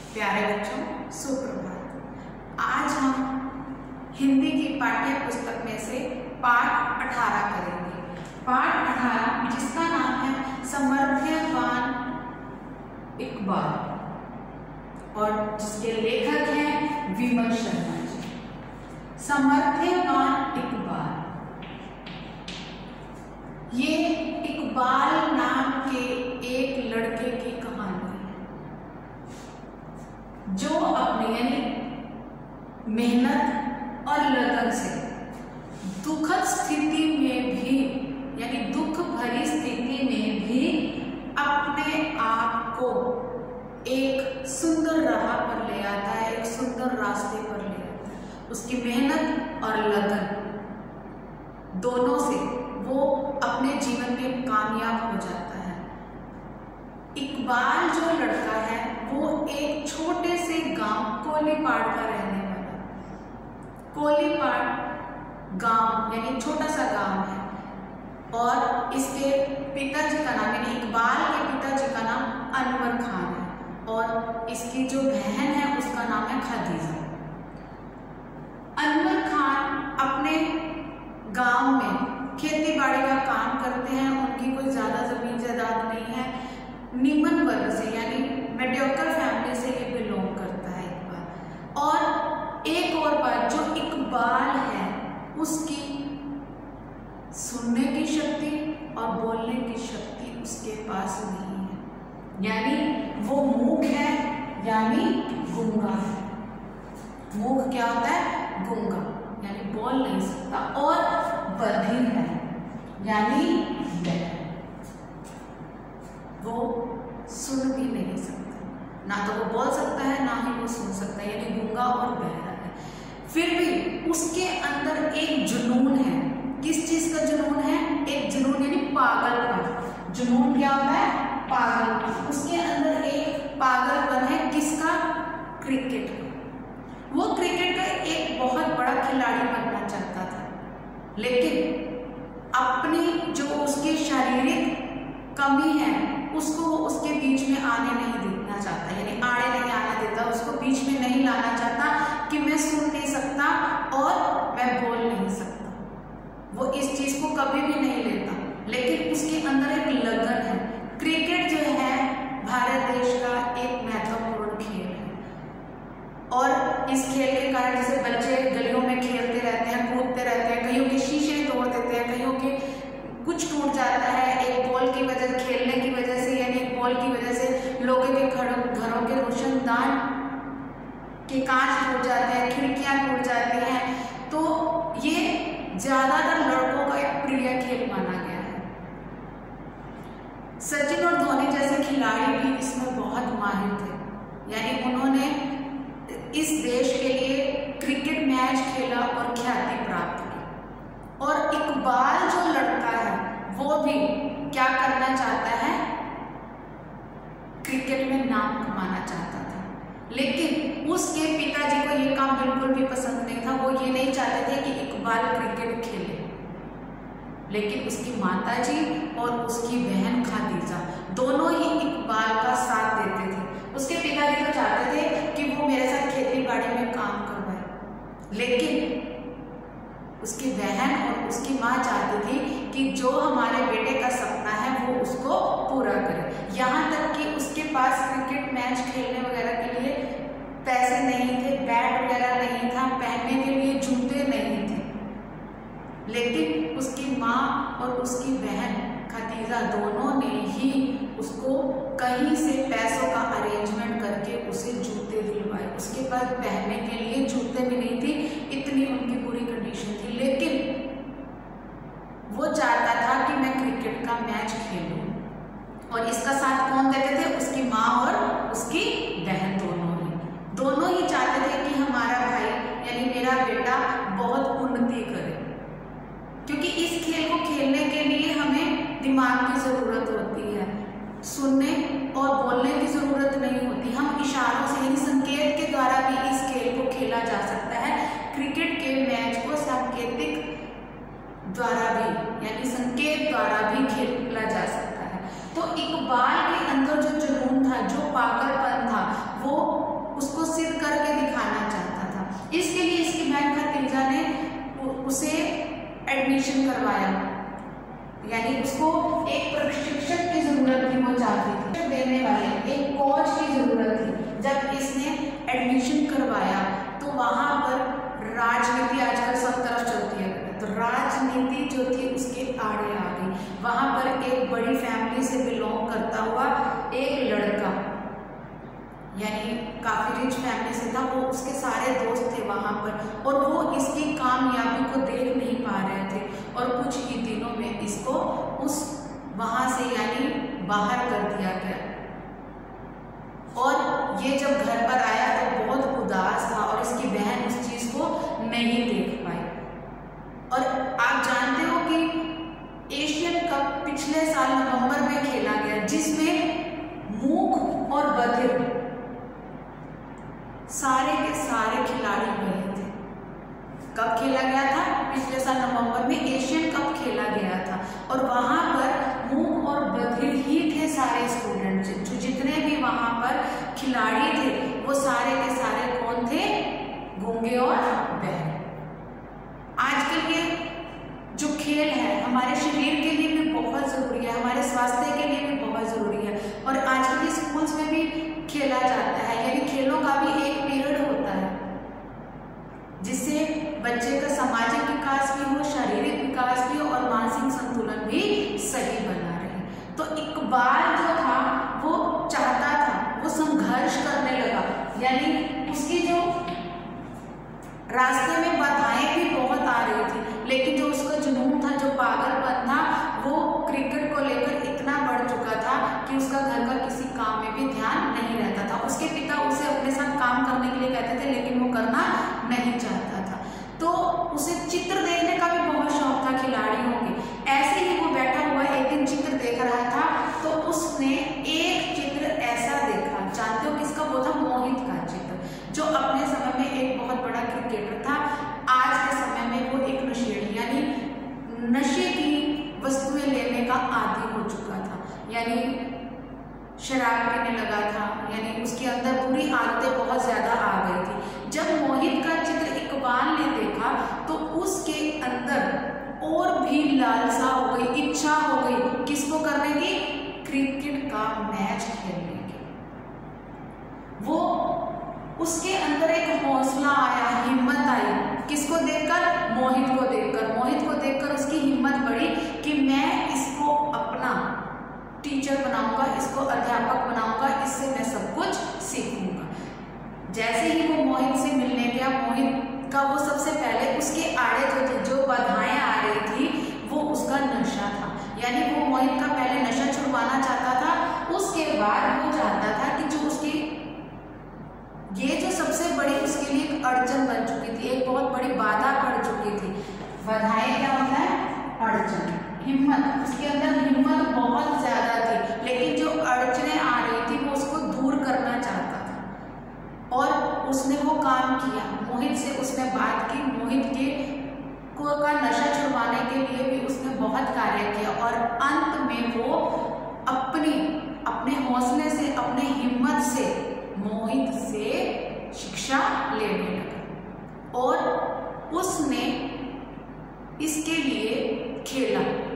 प्यारे बच्चों, सुप्रभात। आज हम हिंदी की पाठ्य पुस्तक में से पाठ 18 करेंगे। पाठ 18 जिसका नाम है समर्थ्यवान इकबाल और जिसके लेखक हैं विमल शर्मा जी। समर्थ्यवान इकबाल, ये इकबाल नाम के एक लड़के की कहानी है जो अपनी यानी मेहनत और लगन से दुखद स्थिति में भी यानी दुख भरी स्थिति में भी अपने आप को एक सुंदर राह पर ले आता है, एक सुंदर रास्ते पर ले आता है। उसकी मेहनत और लगन दोनों से वो अपने जीवन में कामयाब हो जाता है। इकबाल जो लड़का है वो एक छोटे से गांव कोलीपाड़ का रहने वाला। कोलीपाड़ गांव यानी छोटा सा गांव है और इसके पिताजी का नाम यानी इकबाल के पिताजी का नाम अनवर खान है और इसकी जो बहन है उसका नाम है खदीजा। अनवर खान अपने गांव में खेती बाड़ी का काम करते हैं। उनकी कोई ज्यादा जमीन जायदाद नहीं है। निम्न वर्ग से यानी मेडियोकर फैमिली से ये बिलोंग करता है इकबाल। और एक और बात, जो इकबाल है उसकी सुनने की शक्ति और बोलने की शक्ति उसके पास नहीं है, यानी वो मूक है यानी गूंगा है। मूक क्या होता है? गूंगा, यानी बोल नहीं सकता। और बधिर है यानी बहरा, वो सुन भी नहीं सकता। ना तो वो बोल सकता है ना ही वो सुन सकता है, यानी गूंगा और बहरा है। फिर भी उसके अंदर एक जुनून है। किस चीज का जुनून है? एक जुनून यानी पागलपन। जुनून क्या होता है? पागलपन। उसके अंदर एक पागलपन है। किसका? क्रिकेट का। वो क्रिकेट का एक बहुत बड़ा खिलाड़ी बनना चाहता था, लेकिन अपनी जो उसकी शारीरिक कमी है उसको उसके बीच में आने नहीं देना चाहता, यानी आड़े नहीं आने देता, उसको बीच में नहीं लाना चाहता कि मैं सुन नहीं सकता और मैं बोल नहीं सकता। वो इस चीज को कभी भी नहीं लेता, लेकिन उसके अंदर एक लगन है। क्रिकेट जो है भारत देश का एक महत्वपूर्ण खेल है और इस खेल के कारण जैसे बच्चे गलियों में खेलते रहते हैं, कूदते रहते हैं, कईयों के शीशे तोड़ देते हैं, कईयों के कुछ टूट जाता है एक बॉल की वजह, खेलने की वजह से, यानी एक बॉल की वजह से लोगों के घरों के रोशनदान के कांच टूट जाते हैं, खिड़कियां टूट जाती हैं। तो ये ज्यादातर लड़कों का एक प्रिय खेल माना गया है। सचिन और धोनी जैसे खिलाड़ी भी इसमें बहुत माहिर थे, यानी उन्होंने इस देश के लिए क्रिकेट मैच खेला और ख्याति प्राप्त की। और इकबाल जो लड़का है वो भी क्या करना चाहता है? क्रिकेट में नाम कमाना चाहता था, लेकिन उसके पिताजी को ये काम बिल्कुल भी पसंद नहीं था। वो ये नहीं चाहते थे कि इकबाल क्रिकेट खेले, लेकिन उसकी माताजी और उसकी बहन खदीजा दोनों ही इकबाल का साथ देते थे। उसके पिताजी तो चाहते थे कि वो मेरे साथ खेती बाड़ी में काम करवाए, लेकिन उसकी बहन और उसकी माँ चाहती थी कि जो हमारे बेटे का सपना है वो उसको पूरा करे। यहाँ तक कि उसके पास क्रिकेट मैच खेलने वगैरह के लिए पैसे नहीं थे, बैट वगैरह नहीं था, पहनने के लिए जूते नहीं थे, लेकिन उसकी माँ और उसकी बहन खदीजा दोनों ने ही उसको कहीं से पैसों का अरेंजमेंट करके उसे जूते दिलवाए। उसके पास पहनने के लिए जूते भी नहीं थी, इतनी उनकी बुरी कंडीशन थी, लेकिन वो चाहता था कि मैं क्रिकेट का मैच खेलूं। और इसका साथ कौन देते थे? उसकी माँ और उसकी बहन दोनों ही चाहते थे कि हमारा भाई यानी मेरा बेटा बहुत उन्नति करे, क्योंकि इस खेल को खेलने के लिए हमें दिमाग की जरूरत होती है, सुनने और बोलने की जरूरत नहीं होती। हम इशारों से यानी संकेत के द्वारा भी इस खेल को खेला जा सकता है। क्रिकेट के मैच को सांकेतिक द्वारा भी यानी संकेत द्वारा भी खेला जा सकता है। तो इकबाल के अंदर जो जुनून था, जो पागलपन था, वो उसे एडमिशन करवाया, यानी उसको एक प्रशिक्षक की जरूरत थी, वो चाहती थी देने वाले एक कोच की जरूरत थी। जब इसने एडमिशन करवाया तो वहां पर राजनीति आजकल सब तरफ चलती है, तो राजनीति जो थी उसके आड़े आ गई। वहां पर एक बड़ी फैमिली से बिलोंग करता हुआ एक लड़का, यानी काफी रिच फैमिली से था, वो उसके सारे दोस्त थे वहां पर, और वो इसकी कामयाबी को देख नहीं पा रहे थे, और कुछ ही दिनों में इसको उस वहां से यानी बाहर कर दिया गया। और ये जब घर पर आया तो बहुत उदास था, और इसकी बहन उस चीज को नहीं देख पाई। और आप जानते हो कि एशियन कप पिछले साल नवंबर में खेला गया, जिसमें मूक और बधिर सारे के सारे खिलाड़ी गए थे। कब खेला गया था? पिछले साल नवंबर में एशियन कप खेला गया था, और वहां पर मूक और बधिर ही थे सारे स्टूडेंट, जो जितने भी वहां पर खिलाड़ी थे वो सारे के सारे कौन थे? गूंगे और बहरे। आजकल ये जो खेल है हमारे शरीर के लिए भी बहुत जरूरी है, हमारे स्वास्थ्य के लिए भी बहुत जरूरी है, और आजकल के स्कूल्स में भी खेला जाता है, यानी खेलों का भी एक पीरियड होता है, जिससे बच्चे का सामाजिक विकास भी हो, शारीरिक विकास भी हो, और मानसिक संतुलन भी सही बना रहे। तो इकबाल जो था वो चाहता था, वो संघर्ष करने लगा, यानी उसकी जो रास्ते में बाधाएं भी बहुत आ रही थी, लेकिन जो उसका जुनून था, जो पागलपन था, वो क्रिकेट को लेकर इतना बढ़ चुका था कि उसका घर का किसी काम में भी ध्यान नहीं रहता था। उसके पिता उसे अपने साथ काम करने के लिए कहते थे, लेकिन वो करना नहीं चाहता था। तो उसे चित्र देखने का भी बहुत शौक था खिलाड़ियों के। ऐसे ही वो बैठा हुआ एक दिन चित्र देख रहा था, तो उसने एक चित्र ऐसा देखा, जानते हो किसका? वो था मोहित का चित्र, जो अपने समय में एक बहुत बड़ा क्रिकेटर था। आज के समय में वो एक नशेड़ी, यानी नशे की वस्तुएं लेने का आदी हो चुका था, यानी शराब पीने लगा था, यानी उसके अंदर बुरी आदतें बहुत ज्यादा आ गई थी। जब मोहित का चित्र इकबाल ने देखा तो उसके अंदर और भी लालसा हो गई, इच्छा हो गई, किसको करने की? क्रिकेट का मैच खेलने की। वो उसके अंदर एक हौसला आया, हिम्मत आई, किसको देखकर? मोहित को देखकर। मोहित को देखकर उसकी हिम्मत बढ़ी कि मैं इसको अपना टीचर बनाऊंगा, इसको अध्यापक बनाऊंगा, इससे मैं सब कुछ सीखूंगा। जैसे ही वो मोहित से मिलने गया, मोहित का वो सबसे पहले उसके आड़े जो थे, जो बाधाएं आ रही थी, वो उसका नशा था, यानी वो मोहित का पहले नशा छुड़वाना चाहता था, उसके बाद वो चाहता था कि जो उसकी ये जो सबसे बड़ी उसके लिए एक अड़चन बन चुकी थी, एक बहुत बड़ी बाधा पड़ चुकी थी। बाधाएं क्या होता है? अड़चन। हिम्मत, उसके अंदर हिम्मत बहुत ज्यादा थी, लेकिन जो अड़चनें आ रही थी वो उसको दूर करना चाहता था, और उसने वो काम किया। मोहित से उसने बात की, मोहित के का नशा छुड़वाने के लिए भी उसने बहुत कार्य किया, और अंत में वो अपने हौसले से, अपने हिम्मत से मोहित से शिक्षा लेने लगा, और उसने इसके लिए खेला।